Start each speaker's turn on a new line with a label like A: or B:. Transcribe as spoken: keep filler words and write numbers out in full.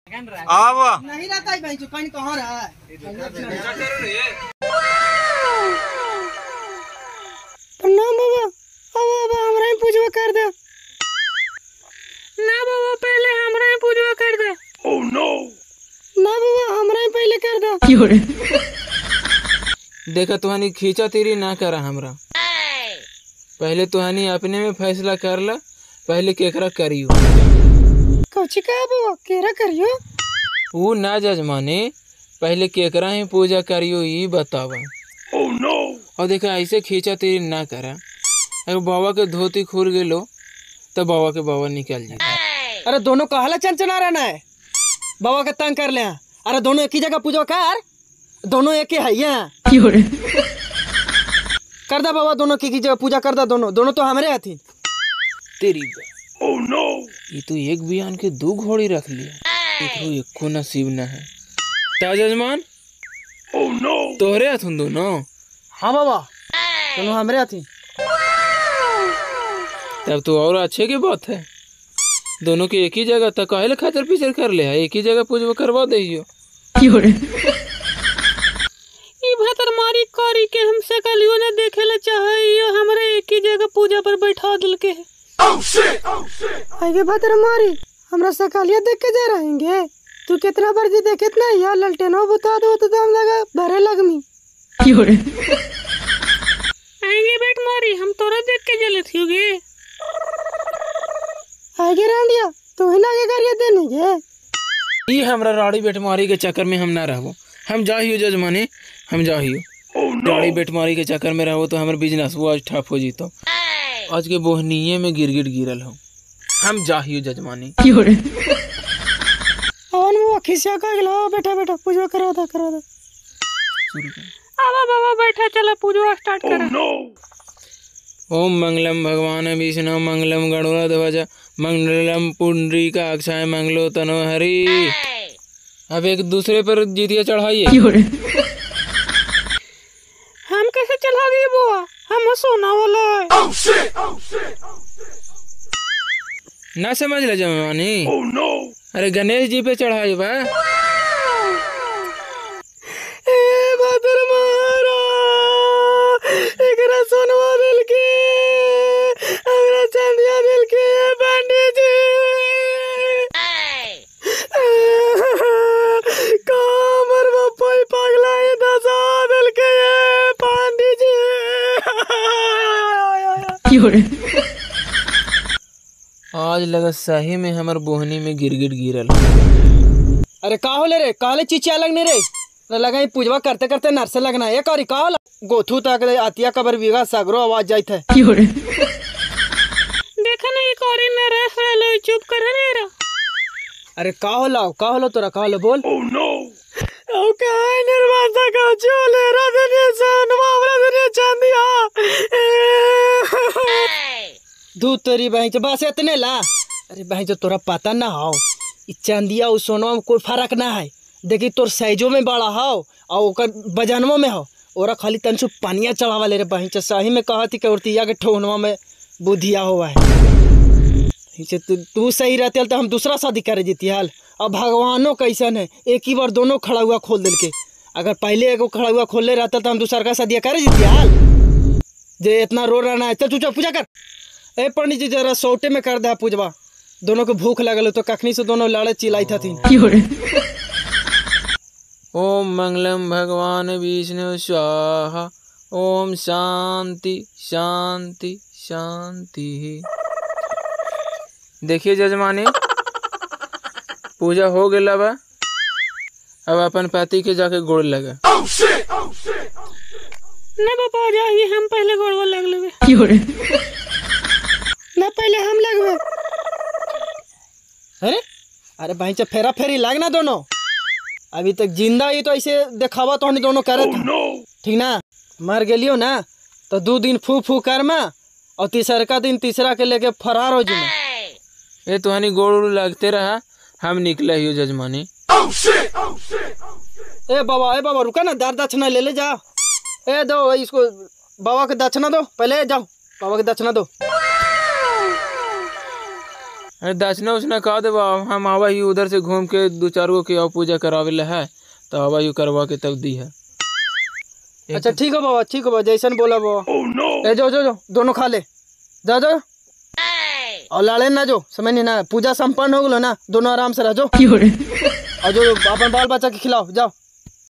A: अब
B: नहीं रहता है भाई जो पानी कहाँ रहा है। प्रणाम बाबा। अब अब हमरा ही पूजवा कर दे ना बाबा, पहले हमरा ही पूजवा कर दे। ओह नो ना बाबा, हमरा ही पहले कर दे। क्यों रे?
C: देखा तुहानी खींचा तेरी ना करा हमरा, पहले तुहानी अपने में फैसला कर ला, पहले केकरा करियो।
B: कौची का बाबा केरा करियो?
C: वो ना जजमाने, पहले केकरा ही पूजा करियो ये बतावा।
A: Oh no.
C: और देखा ऐसे खींचा तेरी ना करा, अगर बाबा के धोती खुर गेलो तब बाबा के बाबा निकल जाए।
B: अरे दोनों कहला चंचना रहना है, बाबा के तंग कर ले। अरे दोनों एक ही जगह पूजा कर, दोनों एक ही है यहाँ। क्यों रे? कर दा बाबा, दोनों की जगह पूजा कर दा। दोनों दोनों तो हमारे हाथी
C: तेरी।
A: Oh no.
C: ये तो एक बयान के दो घोड़ी रख लिया, एक को नसीब न है। ता जजमान
A: ओह नो।
C: तोहरे हाथुन दोनों?
B: हाँ बाबा, दोनों हमारे हाथी।
C: तब तो और अच्छे की बात है, दोनों के एक ही जगह तक काहे खातर पीछे कर ले, एक ही जगह पूजा करवा दइयो।
B: क्यों रे? ई भतर मारी करी के हमसे कलियो ने देखेला चाहिए, हमरे एक ही जगह पूजा पर बैठा दिल के।
A: Oh shit! Oh shit!
B: आगे भतर मारी हमरा सकालिया देख के जा रहेंगे। तू कितना बार जी देखे इतना यार ललटेनो बता दो तो दम लगा भरे लगमी। क्यों रे? आगे बैठ मारी, हम तोरा देख के जले थियोगे। आगे रांडिया तू ही ना आगे करिए देने के।
C: ये हमरा राड़ी बेटमारी के चक्कर में हम ना रहबो, हम जाहियो जजमाने, हम जाहियो।
A: Oh no!
C: राड़ी बेटमारी के चक्कर में रहो तो हमारे बिजनेस वो आज ठप हो जीतो। आज के बोहनीये में गिरगिट गिरल हो, हम जाहियो जजमानी।
B: क्यों रे? और वो खिसिया का गलो, बैठा बैठा पूजा करा था करा था। आवा बाबा बैठा, चला पूजा स्टार्ट करा।
A: Oh no!
C: ओम मंगलम भगवान विष्णु मंगलम गणोध्वज मंगलम पुंडरीकाक्षाय मंगलो तनो हरि। अब एक दूसरे पर जीतिया चढ़ाइए।
B: क्यों रे? हम कैसे चढ़ाओगे बुआ, हम सोना वाला है।
A: Oh shit! Oh shit!
C: ना समझ ले जमानी।
A: Oh no!
C: अरे गणेश जी पे चढ़ाई बा।
B: ए भतर मारा एकरा सोनवा दिल के, हमरा चांदिया दिल के पंडित जी। कामर बप्पा पागला है दसा दिल के पंडित जी। क्यों रे?
C: आज लगा सही में हमर बोहनी में गिरगिट गिरल।
B: अरे का होले रे, काले चिचिया लगने रे न लगा पूजवा करते करते नरसे लगना है करी का होला? गोथू तक आतिया कबर बीघा सगरो आवाज जाइत है। क्यों रे? देखा नहीं करी न रस लो, चुप कर रे। अरे का होला, का होला तोरा, का होला बोल।
A: Oh no!
B: ओ का निर्वासा का चोले रदने सोनवा रदने चांदिया। दूध तेरी बहन से बस इतने ला। अरे बहन जो तोरा पता ना हो, चांदिया और सोनवा में कोई फर्क ना है। देखी तोर साइजो में बड़ा हो और ओकर बजनवा में हो, ओरा खाली तनसु पानिया चढ़ावा ले रे बहन। सही में कहती कि औरतिया के ठोनवा में बुद्धिया हुआ है। तू तू सही रहते तो हम दूसरा शादी करे जीती हाल। अब भगवानो कैसन है, एक ही बार दोनों खड़ा हुआ खोल दिल के। अगर पहले एगो खड़ा हुआ खोल ले रहता तो हम दूसरा का शादी करे जीती हाल। जे इतना रो रहा है, चल तू चल पूजा कर। ए पंडित जी जरा सोटे में कर दे पूजवा, दोनों को भूख लगल तो कखनी से दोनों लड़े चिल्लाई थी।
C: ओम मंगलम भगवान विष्णु स्वाहा। ओम शांति शांति शांति। देखिए जजमानी, पूजा हो गया बा, अब अपन पति के जाके गोड़ लगे।
A: Oh shit! Oh shit!
B: ना बाबा जाइए, हम पहले गोड़वा लग लेवे। क्यों रे? ना पहले हम लगवे। अरे अरे भाई चा फेरा फेरी लगना दोनों, अभी तक जिंदा ही तो ऐसे दिखावा तो हम दोनों करे था। ठीक ना, मर गेलियो ना तो दो दिन फू फू कर मा और तीसरा का दिन तीसरा के लेके फरार हो जुमा।
C: ये तुहानी गोड़ लगते रहा, हम निकले ही जजमानी।
A: Oh shit! Oh shit!
B: ए बाबा, ए बाबा रुका ना, दार दक्षिणा ले ले जा। ए दो इसको, बाबा के दक्षिणा दो, पहले जाओ बाबा के दक्षिणा दो।
C: अरे दक्षिणा उछना कहा दे हम आवा ही उधर से घूम के दो चार गो के और पूजा करावे ला है तो आवा ही करवा के तब दी है।
B: अच्छा ठीक है बाबा, ठीक है बाबा, जैसन बोला बाबा। oh, no. ए जो जो जो दोनों खा ले, जा जो और लड़े ना जो, समझ नहीं ना, पूजा संपन्न हो गलो ना, दोनों आराम से रह जो और जो अपन बाल बच्चा के खिलाओ जाओ।